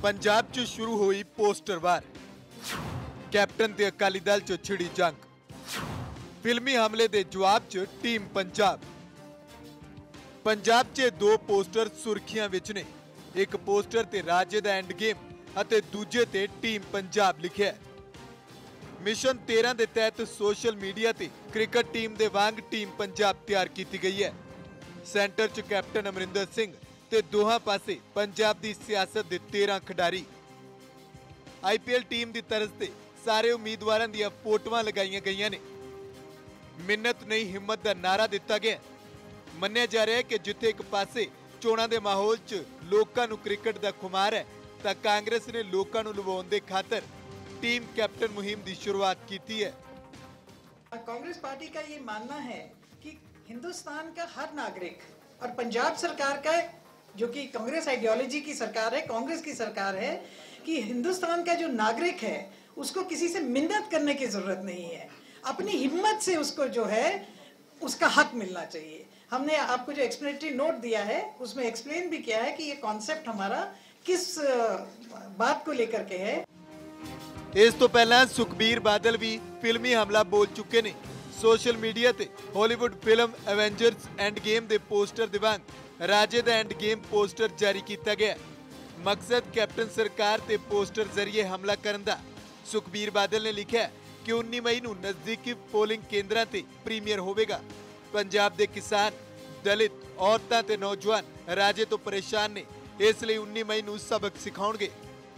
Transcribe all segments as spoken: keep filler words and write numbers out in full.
पंजाब च शुरू हुई पोस्टर वार, कैप्टन ते अकाली दल च छिड़ी जंग, फिल्मी हमले दे जवाब च टीम पंजाब। पंजाब च दो पोस्टर सुर्खियां विच ने, एक पोस्टर ते राजे दा एंड गेम अते दूजे ते टीम पंजाब लिखिया है। मिशन तेरह के तहत सोशल मीडिया ते क्रिकेट टीम दे वांग टीम पंजाब तैयार की गई है। सेंटर च कैप्टन अमरिंदर सिंह ते दोहां पासे पंजाब दी सियासत दे तेरह खिडारी। आईपीएल टीम दी तरज ते सारे उम्मीदवारां दी फोटोआं लगाईयां गईयां ने। मिन्नत नहीं हिम्मत दा नारा दिता गया। मन्निया जा रहा है कि जिथे एक पासे चोणां दे माहौल च लोकां नूं क्रिकेट दा खुमार है, तां कांग्रेस ने लोकां नूं लुभाउण दे खातर टीम कैप्टन मुहिम की शुरुआत की है। कांग्रेस पार्टी का ये मानना है कि हिंदुस्तान का हर नागरिक और पंजाब सरकार का, जो कि कांग्रेस आइडियोलॉजी की सरकार है, कांग्रेस की सरकार है, कि हिंदुस्तान का जो नागरिक है उसको किसी से मिन्नत करने की जरूरत नहीं है। अपनी हिम्मत से उसको जो है उसका हक मिलना चाहिए। हमने आपको जो एक्सप्लेनेटरी नोट दिया है उसमें एक्सप्लेन भी किया है कि ये कॉन्सेप्ट हमारा किस बात को लेकर के है। इस तो पहला सुखबीर बादल भी फिल्मी हमला बोल चुके ने। सोशल मीडिया ते Hollywood film Avengers endgame दे पोस्टर दे वांग राजे दा एंड गेम पोस्टर जारी किया गया। मकसद कैप्टन सरकार ते पोस्टर जरिए हमला करन दा। सुखबीर बादल ने लिखा कि उन्नीस मई नूं नजदीकी पोलिंग केंद्रां ते प्रीमियर होवेगा। पंजाब दे किसान, दलित, औरतां ते नौजवान राजे तो परेशान ने, इसलिए उन्नीस मई नूं सबक सिखाउणगे।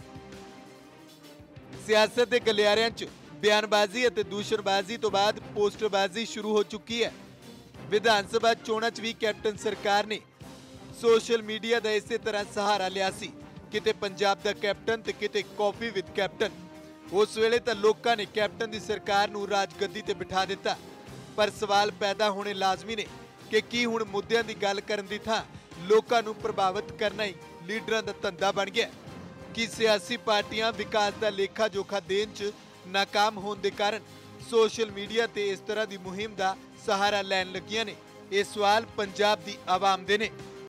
सियासत के गलियारियां च बयानबाजी और दूषणबाजी तो बाद पोस्टरबाजी शुरू हो चुकी है। विधान सभा चोणां च भी कैप्टन सरकार ने सोशल मीडिया का इस तरह सहारा लिया सी, किते पंजाब दा कैप्टन ते किते कॉफी विद कैप्टन। उस वेले तां लोकां ने कैप्टन दी सरकार नूं राजगद्दी ते बिठा दिता, पर सवाल पैदा होने लाजमी ने कि की हुण मुद्दिआं दी गल करन दी थां लोकां नूं प्रभावित करना ही लीडरां दा धंधा बन गया। कि सियासी पार्टियां विकास का लेखा जोखा देन च नाकाम होने के कारण सोशल मीडिया ते इस तरह की मुहिम का सहारा लैन लगियां ने। ये सवाल पंजाब दी आवाम दे ने।